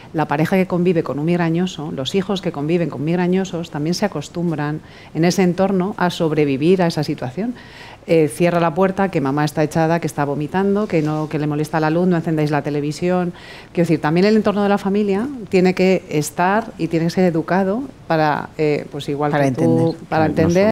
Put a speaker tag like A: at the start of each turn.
A: la pareja que convive con un migrañoso, los hijos que conviven con migrañosos, también se acostumbran en ese entorno a sobrevivir a esa situación. Cierra la puerta, que mamá está echada, que está vomitando, que le molesta la luz, no encendáis la televisión. Quiero decir, también el entorno de la familia tiene que estar y tiene que ser educado para, pues igual
B: para
A: que tú,
B: entender.
A: para entender.